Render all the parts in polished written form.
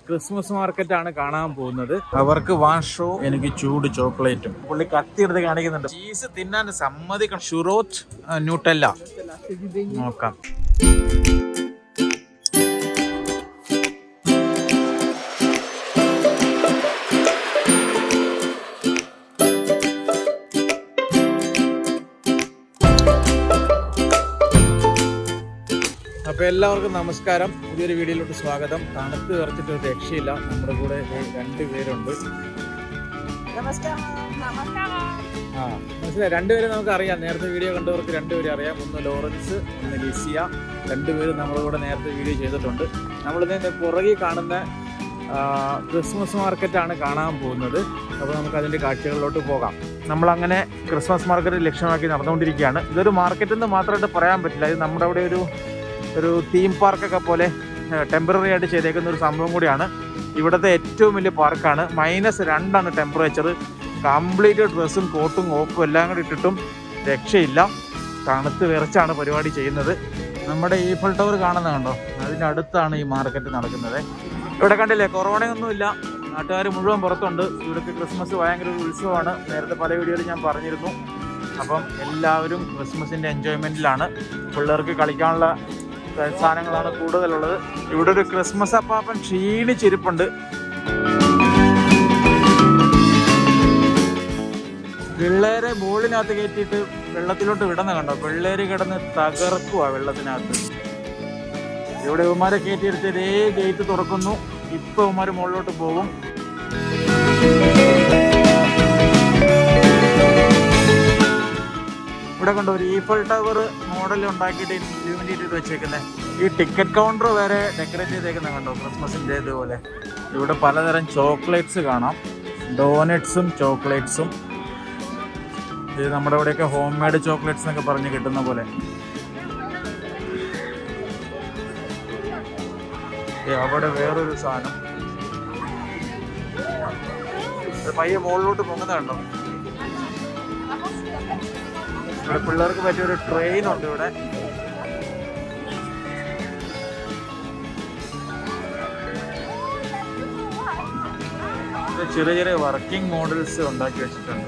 Christmas മാർക്കറ്റാണ് കാണാൻ പോകുന്നത്. അവർക്ക് വാൻ ഷോ, എനിക്ക് ചൂട് ചോക്ലേറ്റും. പുള്ളി കത്തിയെടുത്ത് കാണിക്കുന്നുണ്ട്. ചീസ് തിന്നാൻ സമ്മതിക്കണം. ഷുറോത്ത് ന്യൂട്ടല്ല നോക്കാം. അപ്പോൾ എല്ലാവർക്കും നമസ്കാരം. പുതിയൊരു വീഡിയോയിലോട്ട് സ്വാഗതം. തണുത്ത് വിറച്ചിട്ട് ഒരു രക്ഷയില്ല. നമ്മുടെ കൂടെ 2 പേരുണ്ട്. മനസ്സിലായി, 2 പേരെ നമുക്ക് അറിയാം. നേരത്തെ വീഡിയോ കണ്ടവർക്ക് 2 പേരെ അറിയാം. ഒന്ന് ലോറൻസ്, ഒന്ന് ലിസിയ. 2 പേരും നമ്മുടെ കൂടെ നേരത്തെ വീഡിയോ ചെയ്തിട്ടുണ്ട്. നമ്മളിതിൻ്റെ പുറകിൽ കാണുന്ന ക്രിസ്മസ് മാർക്കറ്റാണ് കാണാൻ പോകുന്നത്. അപ്പോൾ നമുക്ക് അതിൻ്റെ കാഴ്ചകളിലോട്ട് പോകാം. നമ്മളങ്ങനെ ക്രിസ്മസ് മാർക്കറ്റ് ലക്ഷ്യമാക്കി നടന്നുകൊണ്ടിരിക്കുകയാണ്. ഇതൊരു മാർക്കറ്റെന്ന് മാത്രമായിട്ട് പറയാൻ പറ്റില്ല. ഇത് നമ്മുടെ അവിടെ ഒരു തീം പാർക്കൊക്കെ പോലെ ടെമ്പററി ആയിട്ട് ചെയ്തേക്കുന്ന ഒരു സംഭവം കൂടിയാണ്. ഇവിടുത്തെ ഏറ്റവും വലിയ പാർക്കാണ്. -2 ടെമ്പറേച്ചർ. കംപ്ലീറ്റ് ഡ്രസ്സും കോട്ടും ഓപ്പും എല്ലാം കൂടി ഇട്ടിട്ടും രക്ഷയില്ല. തണുത്ത് വിറച്ചാണ് പരിപാടി ചെയ്യുന്നത്. നമ്മുടെ ഈഫൽ ടവർ കാണുന്നത് കണ്ടോ, അതിൻ്റെ അടുത്താണ് ഈ മാർക്കറ്റ് നടക്കുന്നത്. ഇവിടെ കണ്ടില്ലേ, കൊറോണയൊന്നുമില്ല. നാട്ടുകാർ മുഴുവൻ പുറത്തുണ്ട്. ഇവിടുത്തെ ക്രിസ്മസ് ഭയങ്കര ഒരു ഉത്സവമാണ്. നേരത്തെ പല വീഡിയോയിൽ ഞാൻ പറഞ്ഞിരുന്നു. അപ്പം എല്ലാവരും ക്രിസ്മസിൻ്റെ എൻജോയ്മെൻറ്റിലാണ്. പിള്ളേർക്ക് കളിക്കാനുള്ള സാധനങ്ങളാണ് കൂടുതലുള്ളത്. ഇവിടെ ഒരു ക്രിസ്മസ് അപ്പാപ്പൻ ക്ഷീണിച്ചിരിപ്പുണ്ട്. പിള്ളേരെ ബോളിനകത്ത് കയറ്റിയിട്ട് വെള്ളത്തിലോട്ട് വിടുന്ന കണ്ടോ. പിള്ളേര് കിടന്ന് തകർക്കുക വെള്ളത്തിനകത്ത്. ഇവിടെ ഇവന്മാരെ കയറ്റിയെടുത്ത് ഇതേ ഗേറ്റ് തുറക്കുന്നു. ഇപ്പൊ ഇവന്മാർ മുകളിലോട്ട് പോകും. ഇവിടെ കണ്ടോ, ഒരു ഈഫൽ ടവർ മോഡൽ ഉണ്ടാക്കിയിട്ട് ഇലുമിനേറ്റ് വെച്ചേക്കുന്നത്. ഈ ടിക്കറ്റ് കൗണ്ടർ വരെ ഡെക്കറേറ്റ് ചെയ്തേക്കുന്നത് കണ്ടോ, ക്രിസ്മസിൻ്റെ ഇതുപോലെ. ഇവിടെ പലതരം ചോക്ലേറ്റ്സ് കാണാം. ഡോനറ്റ്സും ചോക്ലേറ്റ്സും. ഇത് നമ്മുടെ ഇവിടെയൊക്കെ ഹോം മെയ്ഡ് ചോക്ലേറ്റ്സ് എന്നൊക്കെ പറഞ്ഞ് കിട്ടുന്ന പോലെ. അവിടെ വേറൊരു സാധനം. പയ്യെ മുകളിലോട്ട് പൊങ്ങുന്ന കണ്ടോ. ഇവിടെ പിള്ളേർക്ക് പറ്റിയൊരു ട്രെയിൻ ഉണ്ട്. ഇവിടെ ചെറിയ ചെറിയ വർക്കിംഗ് മോഡൽസ് ഉണ്ടാക്കി വെച്ചിട്ടുണ്ട്.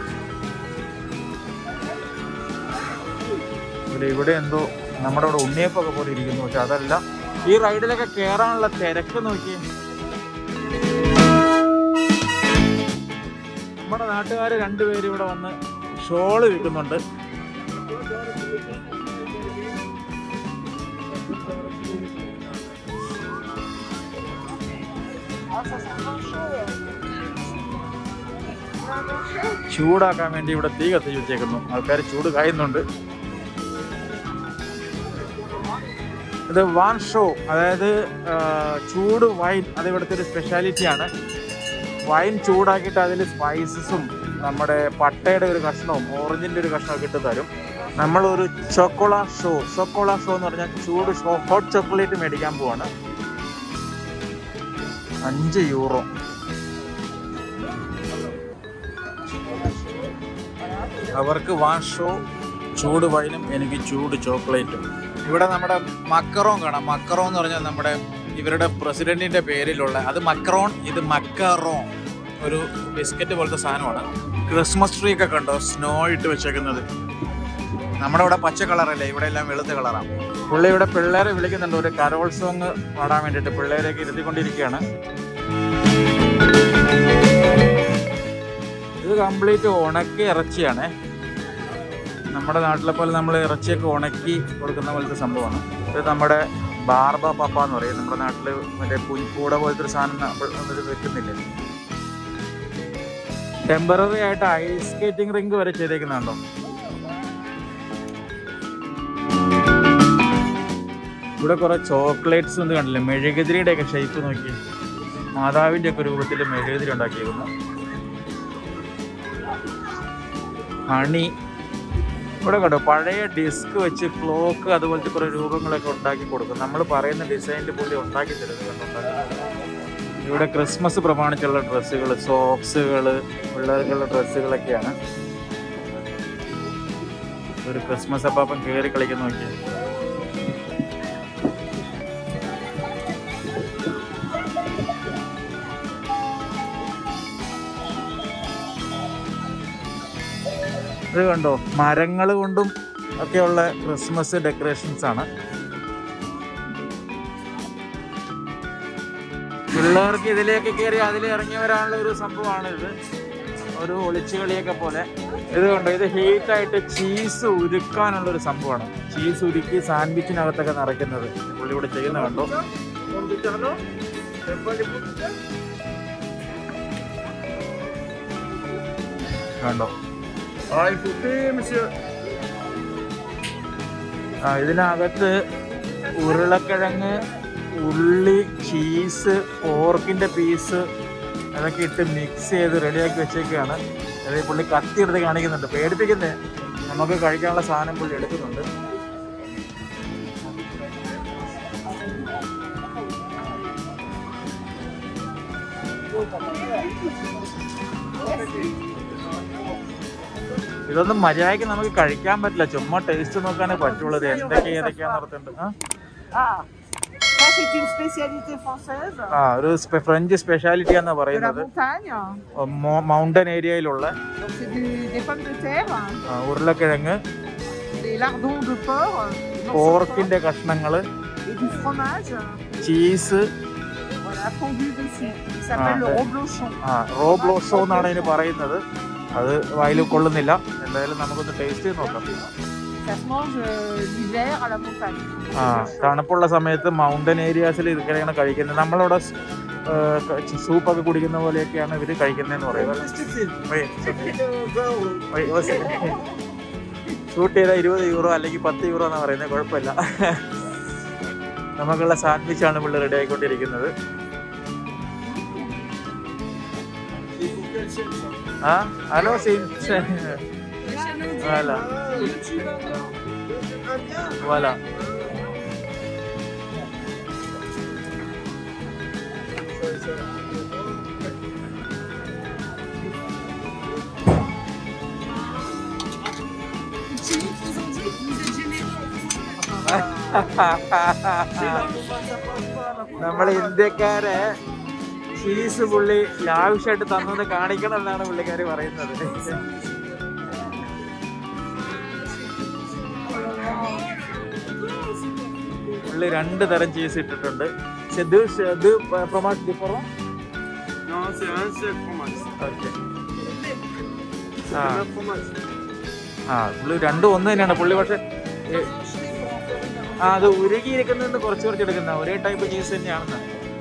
ഇവിടെ എന്തോ നമ്മുടെ ഇവിടെ ഉണ്ണിയപ്പൊക്കെ പോലെ ഇരിക്കുന്നു. പക്ഷെ അതല്ല. ഈ റൈഡിലൊക്കെ കയറാനുള്ള തിരക്ക് നോക്കി. നമ്മുടെ നാട്ടുകാർ 2 പേര് ഇവിടെ വന്ന് ഷോള് വിൽക്കുന്നുണ്ട്. ചൂടാക്കാൻ വേണ്ടി ഇവിടെ തീ കത്തിച്ച് വെച്ചേക്കുന്നു. ആൾക്കാർ ചൂട് കായുന്നുണ്ട്. ഇത് വാൻ ഷോ, അതായത് ചൂട് വൈൻ. അത് ഇവിടുത്തെ ഒരു സ്പെഷ്യാലിറ്റിയാണ്. വൈൻ ചൂടാക്കിയിട്ട് അതിൽ സ്പൈസസും നമ്മുടെ പട്ടയുടെ ഒരു കഷ്ണവും ഓറഞ്ചിൻ്റെ ഒരു കഷ്ണമൊക്കെ ഇട്ട് തരും. നമ്മളൊരു ചോക്കോള ഷോ എന്ന് പറഞ്ഞാൽ ചൂട് ഷോ, ഹോട്ട് ചോക്ലേറ്റ് മേടിക്കാൻ പോവാണ്. 5 യൂറോ. അവർക്ക് വാൻ ഷോ, ചൂട് വൈനും, എനിക്ക് ചൂട് ചോക്ലേറ്റും. ഇവിടെ നമ്മുടെ മക്കറോൺ കാണാം. മക്കറോൺ എന്ന് പറഞ്ഞാൽ നമ്മുടെ ഇവരുടെ പ്രസിഡന്റിന്റെ പേരിലുള്ള, അത് മക്രോൺ, ഇത് മക്കറോൺ. ഒരു ബിസ്ക്കറ്റ് പോലത്തെ സാധനമാണ്. ക്രിസ്മസ് ട്രീ ഒക്കെ കണ്ടോ, സ്നോ ഇട്ട് വെച്ചേക്കുന്നത്. നമ്മുടെ ഇവിടെ പച്ച കളറല്ലേ, ഇവിടെ എല്ലാം വെളുത്ത കളറാണ്. പുള്ളി ഇവിടെ പിള്ളേരെ വിളിക്കുന്നുണ്ട്. ഒരു കരോൾ സോങ് പാടാൻ വേണ്ടിയിട്ട് പിള്ളേരെയൊക്കെ ഇരുത്തിക്കൊണ്ടിരിക്കുകയാണ്. ഇത് കംപ്ലീറ്റ് ഉണക്കി ഇറച്ചിയാണ്. നമ്മുടെ നാട്ടിലെ പോലെ നമ്മൾ ഇറച്ചിയൊക്കെ ഉണക്കി കൊടുക്കുന്ന പോലത്തെ സംഭവമാണ്. ഇത് നമ്മുടെ ബാർബ പപ്പ എന്ന് പറയും. നമ്മുടെ നാട്ടിൽ മറ്റേ കൂട പോലത്തെ ഒരു സാധനം വെക്കുന്നില്ലേ. ടെമ്പററി ആയിട്ട് ഐസ് സ്കേറ്റിംഗ് റിങ്ക് വരെ ചെയ്തേക്കുന്നുണ്ടോ. ഇവിടെ കുറെ ചോക്ലേറ്റ്സ് ഒന്ന് കണ്ടില്ലേ. മെഴുകുതിരിയുടെ ഒക്കെ ഷേപ്പ് നോക്കി. മാതാവിൻ്റെ ഒക്കെ രൂപത്തിൽ മെഴുകുതിരി ഉണ്ടാക്കിയേക്കുന്നു. ഹണി. ഇവിടെ കണ്ടോ, പഴയ ഡിസ്ക് വെച്ച് ക്ലോക്ക് അതുപോലത്തെ കുറേ രൂപങ്ങളൊക്കെ ഉണ്ടാക്കി കൊടുക്കും. നമ്മൾ പറയുന്ന ഡിസൈനിൽ പുള്ളി ഉണ്ടാക്കി തരുന്നത്. ഇവിടെ ക്രിസ്മസ് പ്രമാണിച്ചുള്ള ഡ്രസ്സുകൾ, സോക്സുകൾ, പിള്ളേർക്കുള്ള ഡ്രസ്സുകളൊക്കെയാണ്. ഒരു ക്രിസ്മസ് അപ്പാപ്പൻ കയറി കളിക്കുന്ന നോക്കി. ഇത് കണ്ടോ, മരങ്ങൾ കൊണ്ടും ഒക്കെയുള്ള ക്രിസ്മസ് ഡെക്കറേഷൻസ് ആണ്. പിള്ളേർക്ക് ഇതിലേക്ക് കയറി അതിൽ ഇറങ്ങി വരാനുള്ള ഒരു സംഭവമാണ് ഇത്, ഒരു ഒളിച്ചുകളിയൊക്കെ പോലെ. ഇത് കണ്ടോ, ഇത് ഹീറ്റായിട്ട് ചീസ് ഉരുക്കാനുള്ളൊരു സംഭവമാണ്. ചീസ് ഉരുക്കി സാൻഡ്വിച്ചിനകത്തൊക്കെ നിറയ്ക്കുന്നത് പുള്ളി ഇവിടെ ചെയ്യുന്ന കണ്ടോ. കണ്ടോ, ഇതിനകത്ത് ഉരുളക്കിഴങ്ങ്, ഉള്ളി, ചീസ്, പോർക്കിന്റെ പീസ് അതൊക്കെ ഇട്ട് മിക്സ് ചെയ്ത് റെഡിയാക്കി വെച്ചേക്കാണ്. അതായത് പുള്ളി കത്തി എടുത്ത് കാണിക്കുന്നുണ്ട്, പേടിപ്പിക്കുന്നേ. നമുക്ക് കഴിക്കാനുള്ള സാധനം പുള്ളി എടുക്കുന്നുണ്ട്. ഇതൊന്നും മര്യാദയ്ക്ക് നമുക്ക് കഴിക്കാൻ പറ്റില്ല, ചുമ്മാ ടേസ്റ്റ് നോക്കാനേ പറ്റുള്ളൂ. ഇത് ഏതൊക്കെയാന്ന് ഓർത്തുണ്ട്. ഒരു ഫ്രഞ്ച് സ്പെഷ്യാലിറ്റി എന്നാ പറയുന്നത്. മൗണ്ടൻ ഏരിയയിലുള്ള ഉരുളക്കിഴങ്ങ്, പോർക്കിന്റെ കഷ്ണങ്ങള്, ചീസ്, റോബ്ലോഷോ എന്നാണ് ഇതിന് പറയുന്നത്. അത് വായിൽ കൊള്ളുന്നില്ല. എന്തായാലും നമുക്കൊന്ന് ടേസ്റ്റ് ചെയ്ത് നോക്കാം. തണുപ്പുള്ള സമയത്ത് മൗണ്ടൻ ഏരിയാസിൽ ഇതൊക്കെയാണ് കഴിക്കുന്നത്. നമ്മളിവിടെ സൂപ്പൊക്കെ കുടിക്കുന്ന പോലെയൊക്കെയാണ് ഇവര് കഴിക്കുന്നതെന്ന് പറയുന്നത്. ഷൂട്ട് ചെയ്താൽ 20 യൂറോ അല്ലെങ്കിൽ 10 യൂറോ എന്നാണ് പറയുന്നത്. കുഴപ്പമില്ല. നമുക്കുള്ള സാൻഡ്വിച്ചാണ് പുള്ളി റെഡി ആയിക്കൊണ്ടിരിക്കുന്നത്. Hello voilà. നമ്മളെ ഇന്ത്യക്കാരെ ചീസ് പുള്ളി ലാവിഷായിട്ട് തന്നെന്ന് കാണിക്കണം എന്നാണ് പുള്ളിക്കാര് പറയുന്നത്. പുള്ളി 2 തരം ചീസ് ഇട്ടിട്ടുണ്ട്. പുള്ളി 2 ഒന്ന് തന്നെയാണ് പുള്ളി. പക്ഷെ അത് ഉരുകിയിരിക്കുന്നതിന് കുറച്ച് എടുക്കുന്ന ഒരേ ടൈപ്പ് ചീസ് തന്നെയാണെന്ന്.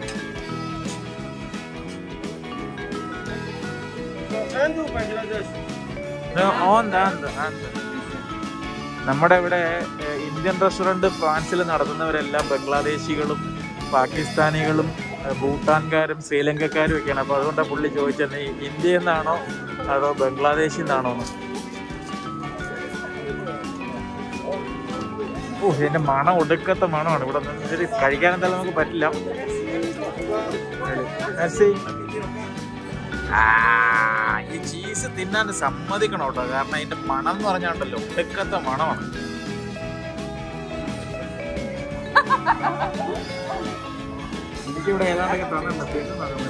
നമ്മുടെ ഇവിടെ ഇന്ത്യൻ റെസ്റ്റോറൻറ്റ് ഫ്രാൻസിൽ നടത്തുന്നവരെല്ലാം ബംഗ്ലാദേശികളും പാകിസ്ഥാനികളും ഭൂട്ടാൻകാരും ശ്രീലങ്കക്കാരും ഒക്കെയാണ്. അപ്പോൾ അതുകൊണ്ടാണ് പുള്ളി ചോദിച്ചത് ഇന്ത്യയിൽ നിന്നാണോ അതോ ബംഗ്ലാദേശിൽ നിന്നാണോ എന്ന്. ഇതിന്റെ മണം ഒടുക്കത്തെ മണമാണ്. ഇവിടെ നിന്ന് കഴിക്കാൻ എന്തായാലും നമുക്ക് പറ്റില്ല. ഈ ചീസ് തിന്നാൻ സമ്മതിക്കണം കേട്ടോ, കാരണം അതിന്റെ മണം എന്ന് പറഞ്ഞാണ്ടല്ലോ ഒടുക്കത്തെ മണമാണ്. എനിക്കിവിടെ ഏതാണ്ടൊക്കെ തന്നെ തിന്നുന്നത്.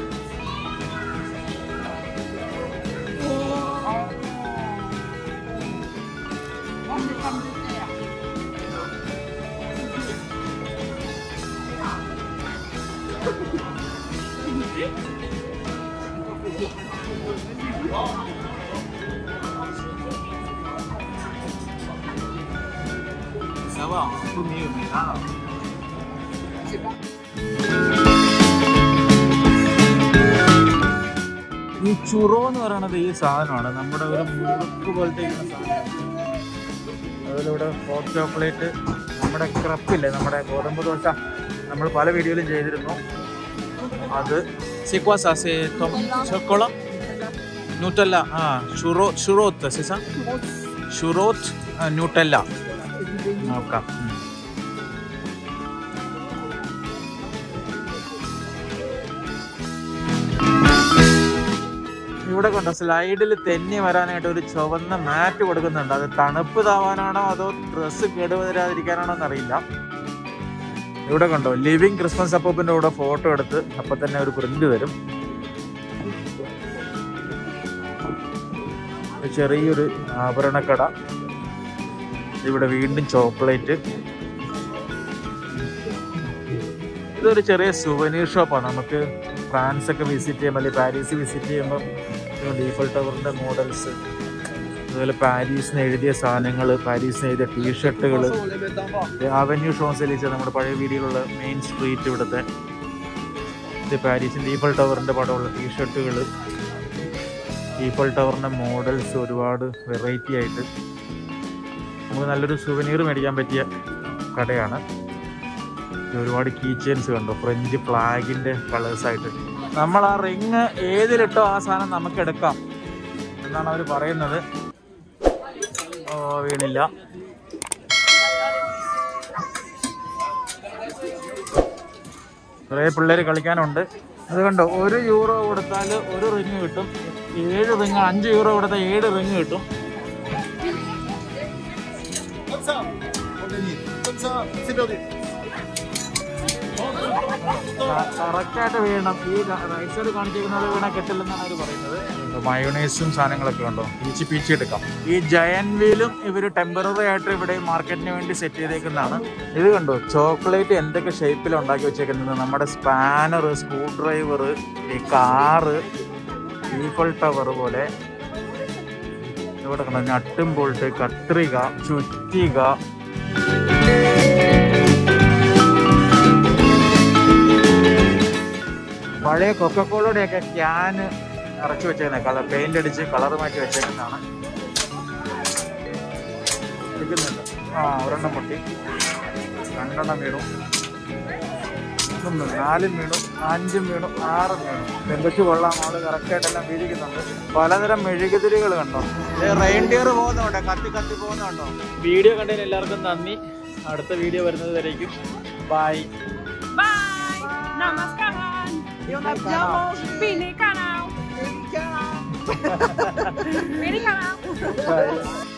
ഈ ചുറോ എന്ന് പറയുന്നത് ഈ സാധനമാണ്, നമ്മുടെ ഒരു മുറുക്ക് പോലത്തെ സാധനം. അതിലൂടെ ഹോട്ട് ചോക്ലേറ്റ്, നമ്മുടെ ക്രപ്പില്ലേ, നമ്മുടെ ഗോതമ്പ് ദോശ, നമ്മൾ പല വീഡിയോയിലും ചെയ്തിരുന്നു. അത് ചോക്കോളം ന്യൂട്ടല്ല, ഷുറോത്ത് ഷുറോത്ത് ന്യൂട്ടല്ല നോക്കാം. ഇവിടെ കണ്ടോ സ്ലൈഡിൽ തെന്നി വരാനായിട്ട് ഒരു ചുവന്ന മാറ്റ് കൊടുക്കുന്നുണ്ട്. അത് തണുപ്പ് താവാനാണോ അതോ ഡ്രസ്സ് കേടുവരാതിരിക്കാനാണോ എന്നറിയില്ല. ഇവിടെ കണ്ടോ ലിവിങ് ക്രിസ്മസ് അപ്പൂപ്പൻ്റെ കൂടെ ഫോട്ടോ എടുത്ത് അപ്പം തന്നെ ഒരു പ്രിന്റ് വരും. ചെറിയൊരു ആഭരണക്കട. ഇവിടെ വീണ്ടും ചോക്ലേറ്റ്. ഇതൊരു ചെറിയ സുവനീർ ഷോപ്പാണ്. നമുക്ക് ഫ്രാൻസ് ഒക്കെ വിസിറ്റ് ചെയ്യുമ്പോൾ അല്ലെങ്കിൽ പാരീസ് വിസിറ്റ് ചെയ്യുമ്പോൾ ഈഫൽ ടവറിൻ്റെ മോഡൽസ്, അതുപോലെ പാരീസിന് എഴുതിയ സാധനങ്ങൾ, പാരീസിന് എഴുതിയ ടീഷർട്ടുകൾ. അവന്യൂ ഷോസെലീസ് നമ്മുടെ പഴയ വീഡിയോയിലുള്ള മെയിൻ സ്ട്രീറ്റ് ഇവിടുത്തെ. ഇത് പാരീസിൻ്റെ ഈഫൽ ടവറിൻ്റെ പടമുള്ള ടീഷർട്ടുകൾ, ഈഫൽ ടവറിൻ്റെ മോഡൽസ്, ഒരുപാട് വെറൈറ്റി ആയിട്ട് നമുക്ക് നല്ലൊരു സുവനീർ മേടിക്കാൻ പറ്റിയ കടയാണ്. ഒരുപാട് കീ ചെയിൻസ് കണ്ടോ, ഫ്രഞ്ച് ഫ്ലാഗിൻ്റെ കളേഴ്സായിട്ട്. നമ്മൾ ആ റിങ് ഏതിലിട്ടോ ആ സാധനം നമുക്ക് എടുക്കാം എന്നാണ് അവർ പറയുന്നത്. വീണില്ല. കുറേ പിള്ളേർ കളിക്കാനുണ്ട്. അത് കണ്ടോ, €1 കൊടുത്താൽ ഒരു റിങ് കിട്ടും. 7 റിങ്, €5 കൊടുത്താൽ 7 റിങ് കിട്ടും. കറക്റ്റായിട്ട് വീഴണം. ഈ റൈറ്റ് സൈഡ് കാണിച്ചിരിക്കുന്നത് വീണാൽ കിട്ടില്ലെന്നാണ് അവർ പറയുന്നത്. മയോണൈസും സാധനങ്ങളൊക്കെ ഉണ്ടോ, പീച്ചി എടുക്കാം. ഈ ജയന്റ് വീലും ഇവർ ടെമ്പററി ആയിട്ട് ഇവിടെ മാർക്കറ്റിന് വേണ്ടി സെറ്റ് ചെയ്തേക്കുന്നതാണ്. ഇത് കണ്ടോ, ചോക്ലേറ്റ് എന്തൊക്കെ ഷേപ്പിൽ ഉണ്ടാക്കി വെച്ചേക്കുന്നത്. നമ്മുടെ സ്പാനർ, സ്ക്രൂ ഡ്രൈവർ, ഈ കാറ്, ഈഫൽ ടവർ പോലെ. ഇവിടെ കണ്ടോ, നട്ടും ബോൾട്ട്, കത്രിക, ചുറ്റിക. പഴയ കൊക്കക്കോളയുടെയൊക്കെ ക്യാന് ഇറക്കി വെച്ചേക്കുന്നത്, കളർ പെയിന്റ് അടിച്ച് കളർ മാറ്റി വെച്ചേക്കുന്നതാണ്. ഒരെണ്ണം പൊട്ടി, 2 വീണു, 4 വീണു, 5 വീണു, 6 വീണു. പെങ്കൊച്ചു കൊള്ളാം, ആള് കറക്റ്റായിട്ടെല്ലാം വീഴിക്കുന്നുണ്ട്. പലതരം മെഴുകുതിരികൾ കണ്ടോ, റെയിൻഡിയർ പോകുന്നുണ്ടോ, കത്തി പോകുന്നുണ്ടോ. വീഡിയോ കണ്ടതിന് എല്ലാവർക്കും നന്ദി. അടുത്ത വീഡിയോ വരുന്നത് വരേക്കും bye. Namaskaran. Eu não Vini canal. Vini canal.